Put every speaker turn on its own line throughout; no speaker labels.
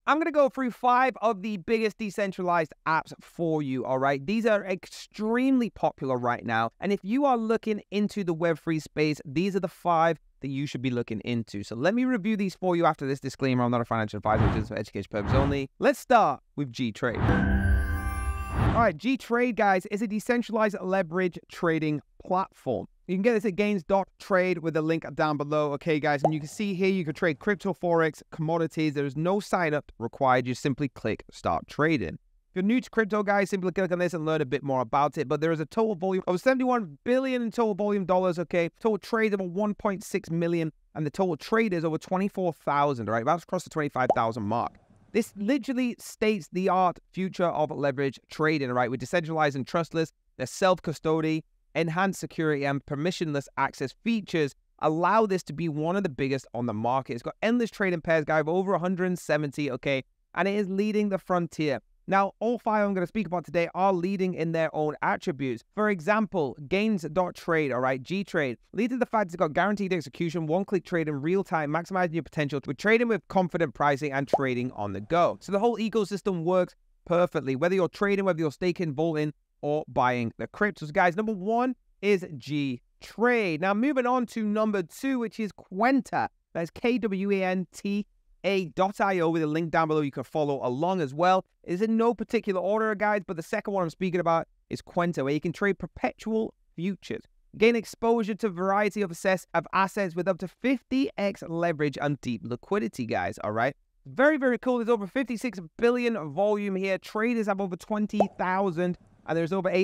I'm going to go through 5 of the biggest decentralized apps for you, all right? These are extremely popular right now. And if you are looking into the Web3 space, these are the 5 that you should be looking into. So let me review these for you after this disclaimer. I'm not a financial advisor, which is for education purposes only. Let's start with G-Trade. All right, G-Trade, guys, is a decentralized leverage trading platform. You can get this at gains.trade with a link down below, okay, guys? And you can see here you can trade crypto, forex, commodities. There is no sign up required. You simply click start trading. If you're new to crypto, guys, simply click on this and learn a bit more about it. But there is a total volume of 71 billion in total volume dollars, okay? Total trades over 1.6 million, and the total traders over 24,000, all right? That's across the 25,000 mark. This literally states the art future of leverage trading, right? With decentralized and trustless, their self-custody, enhanced security, and permissionless access features allow this to be one of the biggest on the market. It's got endless trading pairs, guys, over 170, okay? And it is leading the frontier. Now, all 5 I'm going to speak about today are leading in their own attributes. For example, gains.trade, all right, G-Trade, leading the fact it's got guaranteed execution, one-click trade in real time, maximizing your potential with trading with confident pricing and trading on the go. So the whole ecosystem works perfectly, whether you're trading, whether you're staking, vaulting, or buying the cryptos. Guys, number 1 is G-Trade. Now, moving on to number 2, which is Kwenta. That's Kwenta.io with a link down below. You can follow along as well. It's in no particular order, guys, but the second one I'm speaking about is Kwenta, where you can trade perpetual futures. Gain exposure to a variety of assets with up to 50x leverage and deep liquidity, guys, all right? Very, very cool. There's over 56 billion volume here. Traders have over 20,000, and there's over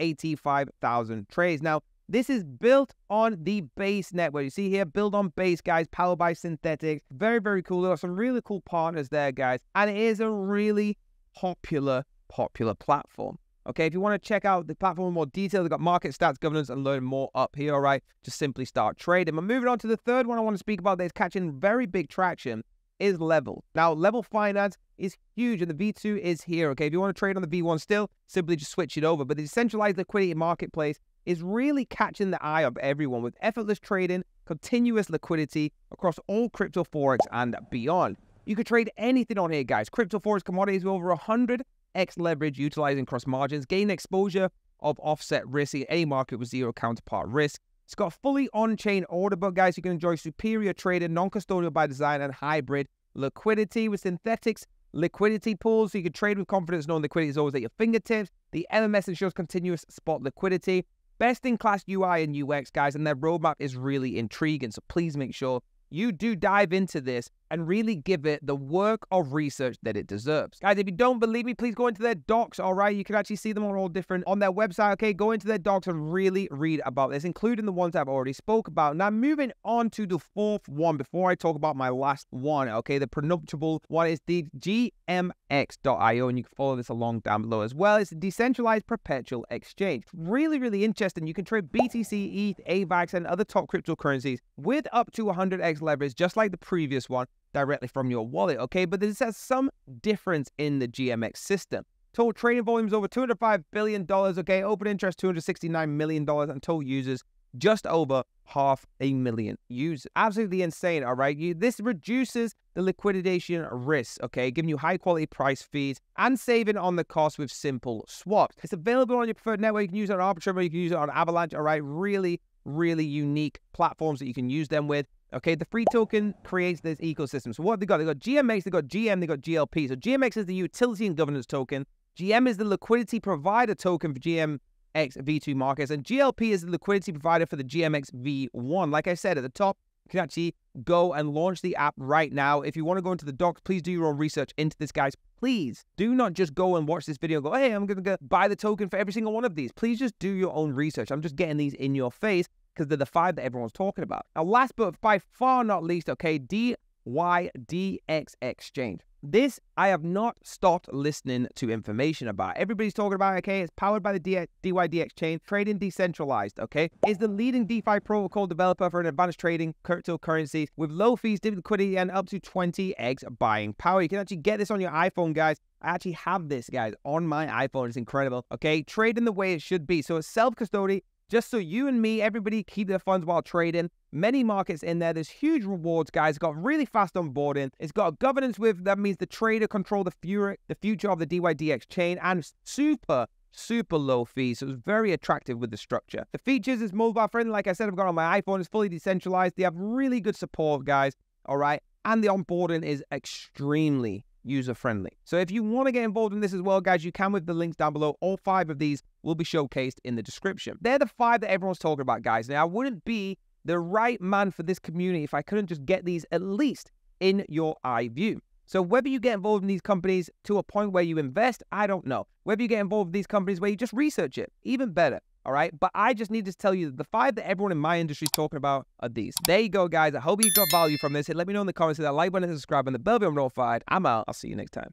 885,000 trades. Now, this is built on the Base network. You see here, build on Base, guys, powered by Synthetics. Very, very cool. There are some really cool partners there, guys. And it is a really popular platform. Okay, if you want to check out the platform in more detail, they've got market stats, governance, and learn more up here, all right? Just simply start trading. But moving on to the third one I want to speak about that's catching very big traction is Level. Now, Level Finance is huge, and the V2 is here, okay? If you want to trade on the V1 still, simply just switch it over. But the decentralized liquidity marketplace is really catching the eye of everyone with effortless trading, continuous liquidity across all crypto, forex, and beyond. You can trade anything on here, guys. Crypto, forex, commodities with over 100x leverage utilizing cross margins, gain exposure of offset risk in any market with zero counterpart risk. It's got a fully on-chain order book, guys. You can enjoy superior trading, non-custodial by design, and hybrid liquidity with Synthetics liquidity pools. So you can trade with confidence knowing liquidity is always at your fingertips. The LMS ensures continuous spot liquidity. Best-in-class UI and UX, guys, and their roadmap is really intriguing. So please make sure you do dive into this and really give it the work of research that it deserves. Guys, if you don't believe me, please go into their docs, all right? You can actually see them all different on their website, okay? Go into their docs and really read about this, including the ones I've already spoke about. Now, moving on to the fourth one before I talk about my last one, okay? The penultimate one is the GMX.io, and you can follow this along down below as well. It's a decentralized perpetual exchange. Really, really interesting. You can trade BTC, ETH, AVAX, and other top cryptocurrencies with up to 100x leverage, just like the previous one, directly from your wallet, okay? But this has some difference in the GMX system. Total trading volume is over $205 billion, okay? Open interest, $269 million, and total users, just over 500,000 users. Absolutely insane, all right? This reduces the liquidation risk, okay? Giving you high-quality price feeds and saving on the cost with simple swaps. It's available on your preferred network. You can use it on Arbitrum, you can use it on Avalanche, all right? Really, really unique platforms that you can use them with. Okay, the free token creates this ecosystem. So what have they got? They got GMX, they got GM, they got GLP. So GMX is the utility and governance token. GM is the liquidity provider token for GMX V2 markets. And GLP is the liquidity provider for the GMX V1. Like I said, at the top, you can actually go and launch the app right now. If you want to go into the docs, please do your own research into this, guys. Please do not just go and watch this video and go, hey, I'm going to buy the token for every single one of these. Please just do your own research. I'm just getting these in your face, because they're the 5 that everyone's talking about. Now, last but by far not least, okay, DYDX Exchange. This, I have not stopped listening to information about. Everybody's talking about, okay, it's powered by the DYDX chain, trading decentralized, okay? It's the leading DeFi protocol developer for an advanced trading cryptocurrencies with low fees, deep liquidity, and up to 20x buying power. You can actually get this on your iPhone, guys. I actually have this, guys, on my iPhone. It's incredible, okay? Trading the way it should be. So it's self-custody, just so you and me, everybody keep their funds while trading. Many markets in there. There's huge rewards, guys. It's got really fast onboarding. It's got governance that means the trader control the future of the DYDX chain, and super low fees. So it's very attractive with the structure. The features is mobile friendly. Like I said, I've got on my iPhone. It's fully decentralized. They have really good support, guys. All right. And the onboarding is extremely user-friendly. So if you want to get involved in this as well, guys, you can with the links down below. All 5 of these will be showcased in the description. They're the 5 that everyone's talking about, guys. Now, I wouldn't be the right man for this community if I couldn't just get these at least in your eye view. So whether you get involved in these companies to a point where you invest, I don't know. Whether you get involved in these companies where you just research it, even better. All right, but I just need to tell you that the 5 that everyone in my industry is talking about are these. There you go, guys. I hope you got value from this. Let me know in the comments. Hit that like button and subscribe, and the bell be notified. I'm out. I'll see you next time.